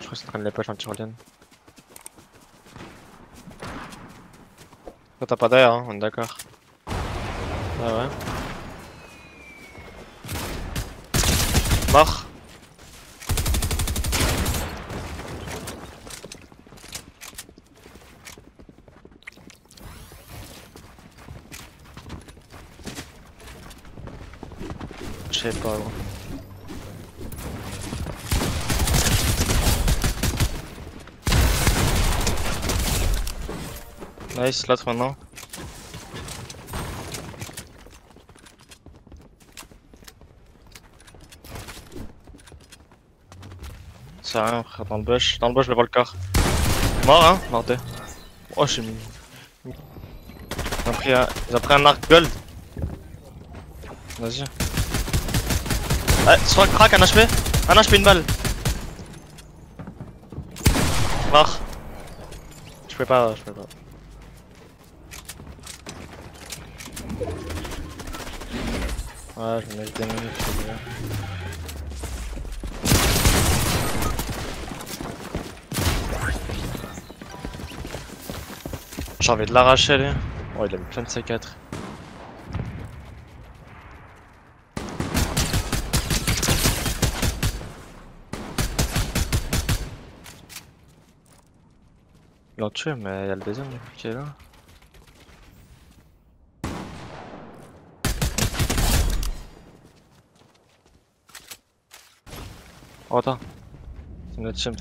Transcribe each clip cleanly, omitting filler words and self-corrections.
crois que c'est en train de les push en tyrolienne. Toi t'as pas d'air, hein, on est d'accord. Ah ouais. Mort. Je sais pas gros. Nice, l'autre maintenant. C'est rien frère, dans le bush. Dans le bush je le vois le corps. Mort hein, morté. Oh j'ai mis. Ils ont pris un arc gold. Vas-y. Ouais, soit crack, un HP. Un HP, une balle. Mort. Je peux pas. Ouais, je vais mettre des minutes, c'est bien. J'ai envie de l'arracher, lui. Oh, il a mis plein de C4. Ils l'ont tué, mais il y a le deuxième du coup qui est là. Oh, attends. C'est notre team.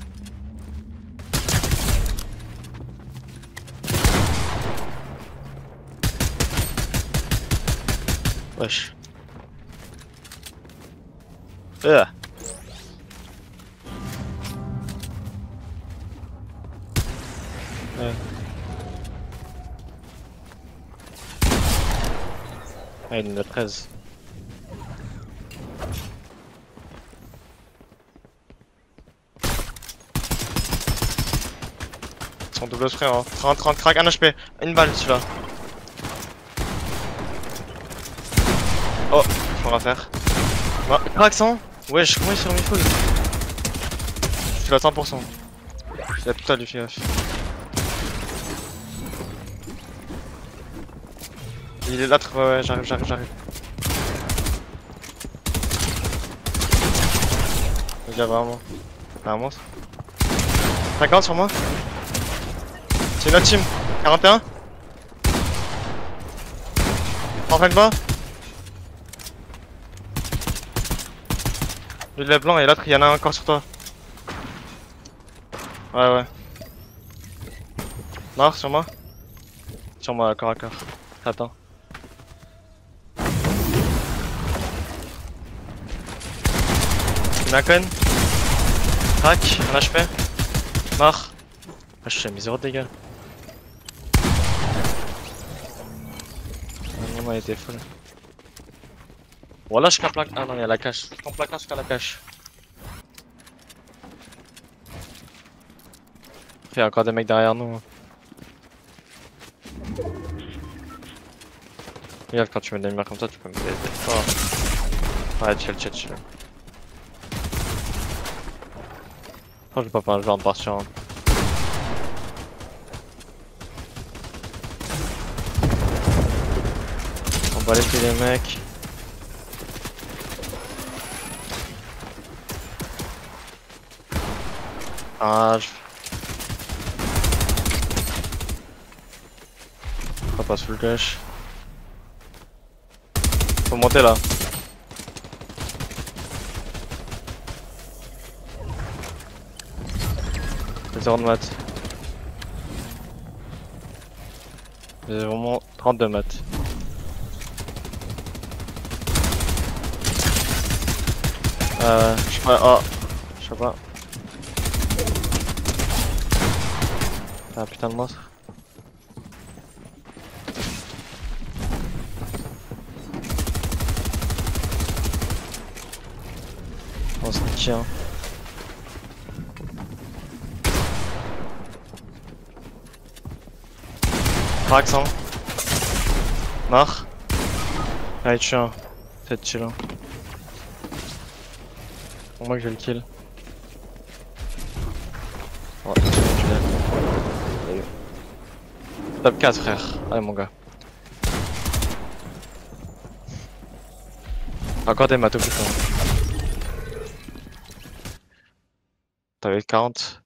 Wesh. Ouais. Ah, il en a 13. Son double spray, hein. 30 crack, 1 HP. Une balle celui-là. Oh, on va faire. Bah, crack 100. Wesh, comment il s'est remis full? Je suis à 100%. Il a tout à lui faire. Il est là, ouais, j'arrive. Il y a vraiment. Un monstre. 50 sur moi. C'est notre team. 41. En fait bas. Lui il est blanc et l'autre il y en a un encore sur toi. Ouais. Mort sur moi. Sur moi, corps à corps. Attends. Nakon. Crac, un HP. Mort. Ah, je suis mis 0 de dégâts. Non, il était full. Voilà, je capte la. Ah non, il y a la cache. Je campe la cache jusqu'à la cache. Il y a encore des mecs derrière nous. Regarde, quand tu mets des lumières comme ça, tu peux me faire des forts. Ouais, chill. Oh, je vais pas faire un genre de partir. On va laisser les mecs. Ah, on passe full gauche. Faut monter là. C'est 0 de maths. J'ai vraiment 32 maths. Je sais pas. Oh, je sais pas. Ah putain de monstre. On se tient. Crack 100. Mort. Allez, tue un. C'est chill. Hein. Pour moi que j'ai le kill. Ouais, c'est bon, tu l'as. Salut. Top 4 frère, allez mon gars. Encore des matos plus tard. T'avais 40.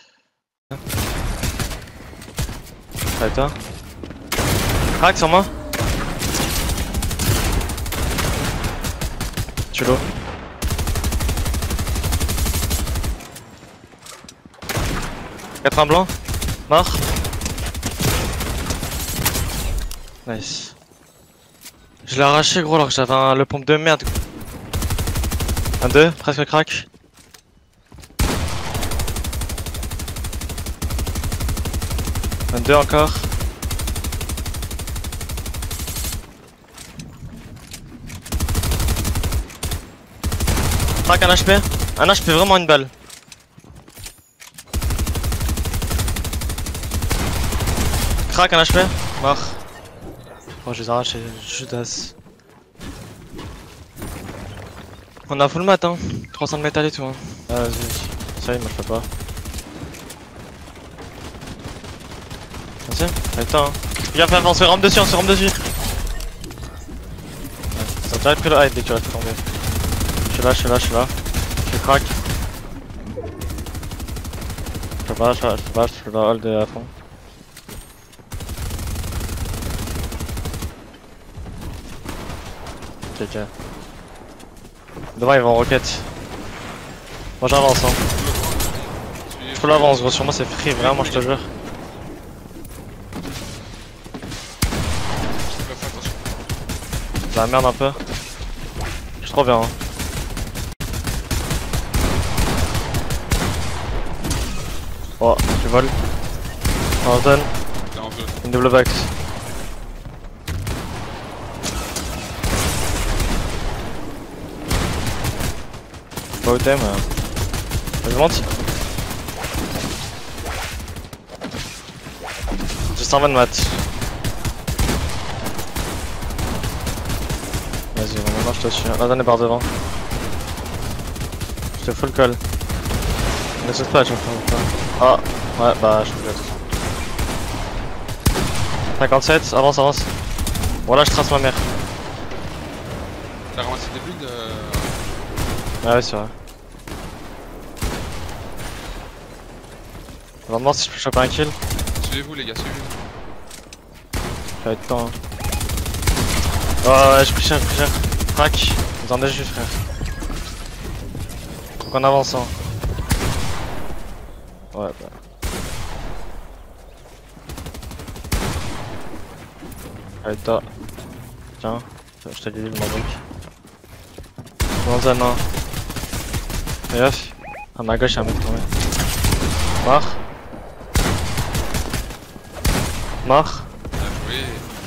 Allez toi. Crack sur moi. Tu l'as. Quatre un blanc. Mort. Nice. Je l'ai arraché gros alors que j'avais le pompe de merde. Un 2, presque crack. Un 2 encore. Crack un HP. Un HP vraiment une balle. Crack un HP. Mort. Oh je les arrache, Judas. On a full mat hein. 300 de métal et tout hein. Ah vas-y. Ça il me fait pas. Vas-y, attends hein. Viens faire on se rampe dessus, on se rampe dessus. Ouais, ça a déjà pris le hide dès que tu vas tomber. Je suis là, je suis là, je suis là. Je crack. Je peux pas hold à fond. Ok. Devant ils vont en roquette. Moi j'avance hein. Je peux l'avance gros, sur moi c'est free vraiment je te jure. C'est la merde un peu. Je suis trop bien hein. Oh, je vole. En zone. Une double box. Pas au thème. Je monte. J'ai 120 de maths. Vas-y, maintenant je te suis. La zone est par devant. Je te full call. Ne saute pas à chaque fois. Ah, ouais, bah je te laisse. 57, avance, avance. Voilà, je trace ma mère. T'as ramassé des builds Ah ouais, c'est vrai. On va voir si je peux choper un kill. Suivez-vous les gars, suivez-vous. Ça va être temps. Hein. Oh ouais, je pris cher, Crack. On en est juste frère. Faut qu'on avance hein. Ouais bah. Allez toi. Tiens, je t'ai dit le brick. Dans zone hein. Et off. À ma gauche, il y a un mec tombé. Mort. Mort. Bien joué.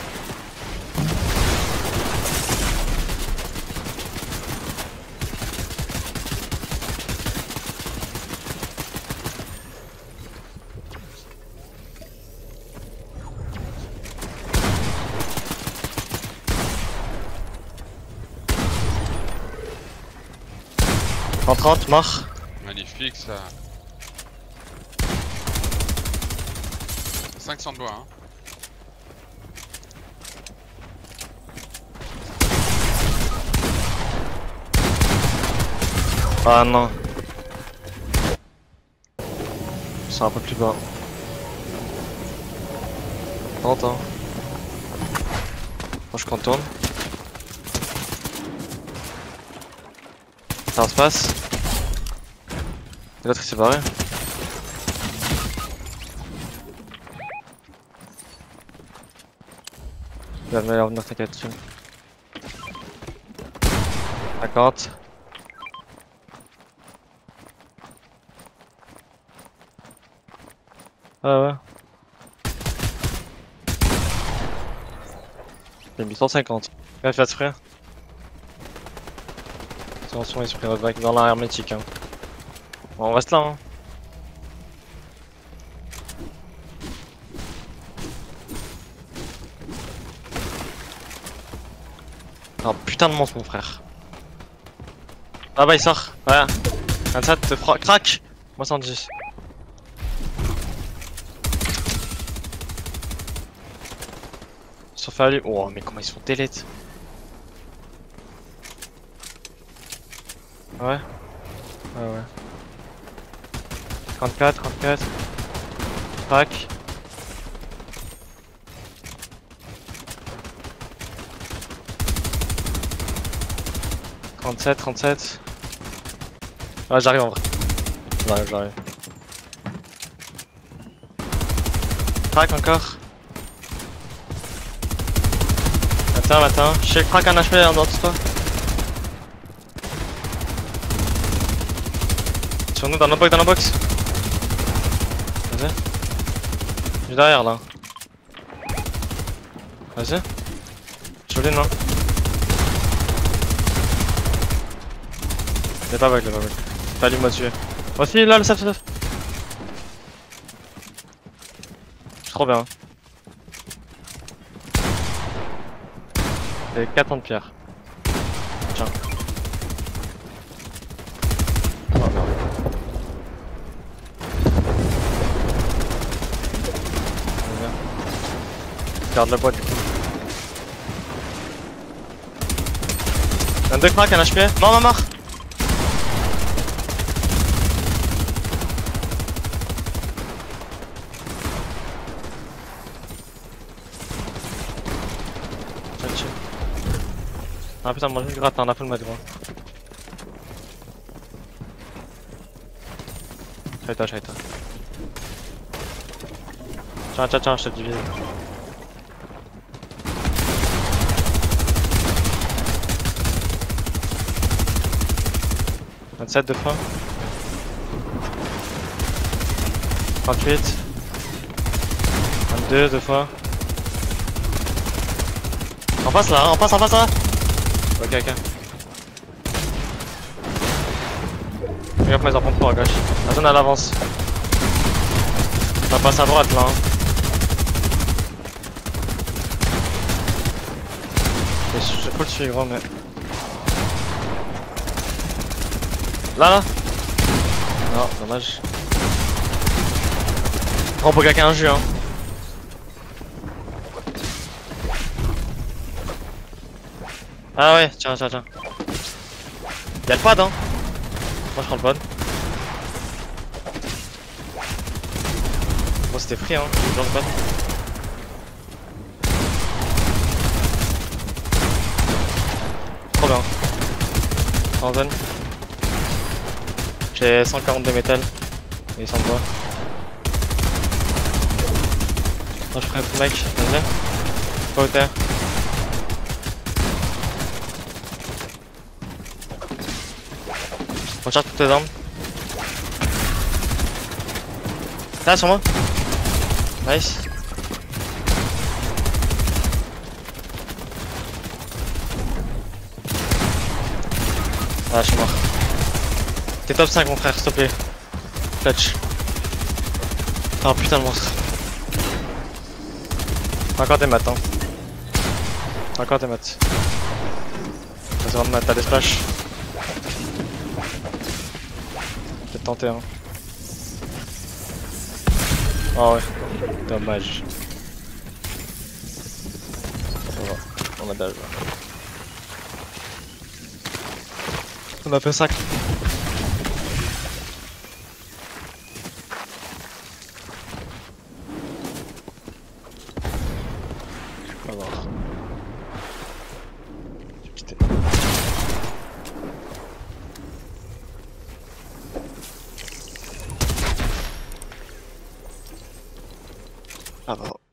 En 30, mort. Magnifique ça. 500 de bois hein. Ah non. C'est un peu plus bas. 30 hein. Moi je contourne. Ça se passe. Et l'autre il s'est barré. Il va venir t'inquiète dessus. 50. Ah ouais. J'ai mis 150. Ouais, fais frère. Attention, ils se prennent notre bac dans l'air hermétique. Hein. Bon, on reste là. Hein. Oh putain de monstre, mon frère. Ah bah, il sort. Ouais. 27, crack. Moi, 110. Sauf à lui. Oh, mais comment ils sont delete. Ouais. Ouais. 34. Crac. « 37. Ah, j'arrive en vrai. J'arrive. Crac encore. Attends. Je craque un HP en dehors de toi. Sur nous, dans la box. Vas-y. Je suis derrière là. Vas-y. Joli, non? Il est pas bug. T'as lui m'a tué. Aussi, là, le safe. Je suis trop bien. Et 4 ans de pierre. Tiens. Oh merde. Garde le bois du coup. Un 2 crack, un HP. Non, mort. Ah putain, moi je gratte, on a fait le mettre gros. Shaita. Tiens, je te divise. « 27 de fois. 38. 22 deux fois. On passe là. Ok. Regarde mes enfants pour à gauche. La zone à l'avance. Ça passe à droite là. Je peux le suivre gros mais. Là. Non, dommage. On peut quelqu'un un jus hein. Ah ouais, tiens. Y'a le pad hein. Moi je prends le pad. Bon c'était free hein, j'ai le pad. Trop bien. En zone. J'ai 140 de métal. Et ils sont pas. Moi je ferai un petit mec, vas-y. Pas au terre. Recharge toutes tes armes. Là sur moi. Nice. Ah je suis mort. T'es top 5 mon frère, s'il te plaît. Clutch. Oh putain le monstre. Encore des maths hein. Vas-y vraiment t'as des splash. Peut-être tenter hein. Oh ouais. Dommage. Ça va. On a dalle là. On a fait 5. On va voir. J'ai quitté. Ah bah.